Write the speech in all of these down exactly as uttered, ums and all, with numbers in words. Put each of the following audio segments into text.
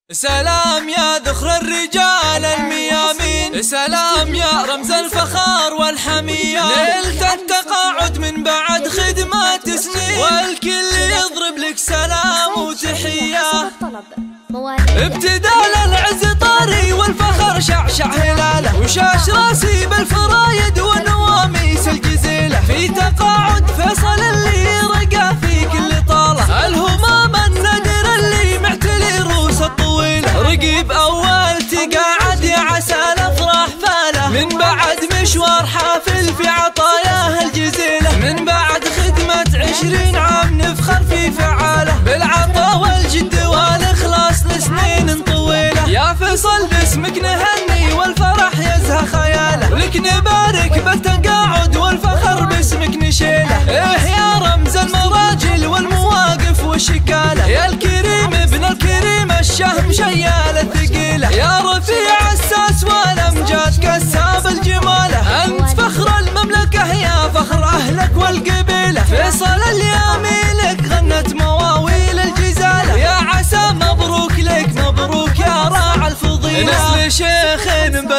سلام يا ذخر الرجال الميامين، سلام يا رمز الفخار والحمية، نلت التقاعد من بعد خدمات سنين، والكل يضرب لك سلام وتحية. ابتدال العز طاري والفخر شعشع هلاله، وشاش راسي بالفرايد ونواميس الجزيلة، في تقاعد فيصل اللي رقى في كل طالة، الهمام النادر اللي معتلي روس الطويلة، رقيب أول تقاعد يا عسى الأفراح فاله، من بعد مشوار حافل في عطاياه الجزيلة، من بعد خدمة عشرين عام نفخر في فعاله، بالعطا والجد والإخلاص لسنين طويلة، يا فيصل باسمك نهني والفرح يزهى خياله، لك نبارك بالتقاعد والفخر باسمك نشيله، إيه يا رمز المراجل والمواقف والشكالة، يا الكريم ابن الكريم الشهم شيال الثقيلة، يا رفيع الساس والأمجاد كساب الجمالة، أنت فخر المملكة يا فخر أهلك والقبيلة، فيصل اليامي لك غنت مواويل الجزالة، يا عسى مبروك لك مبروك يا راعي الفضيلة، نسل شيخ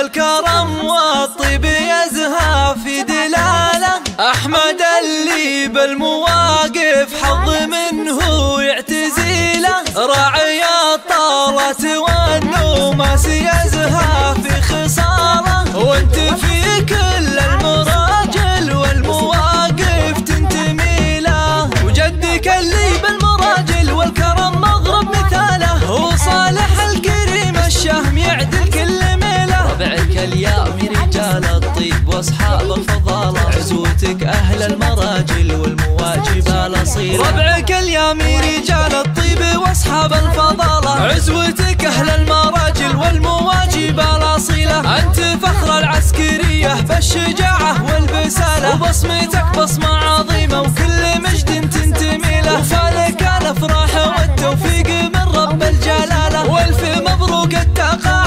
بالكرم والطيب يزهى في دلاله، أحمد اللي بالمواقف حظ منه يعتزيله، راعي الطالة والنوماس يزهى في خصاله، وانت في كل المراجل والمواقف تنتمي له، وجدك اللي بالمراجل والكرم مضرب مثاله، هو صالح الكريم الشهم يعدل كل ميله، ربعك اليامي رجال الطيب واصحاب الفضاله، عزوتك اهل المراجل والمواجب الاصيله، ربعك اليامي رجال الطيب واصحاب الفضاله، عزوتك اهل المراجل والمواجب الاصيله، انت فخر العسكريه بالشجاعه والبساله، وبصمتك بصمه عظيمه وكل مجد تنتمي له، وفالك الافراح والتوفيق من رب الجلاله، والف مبروك التقاعد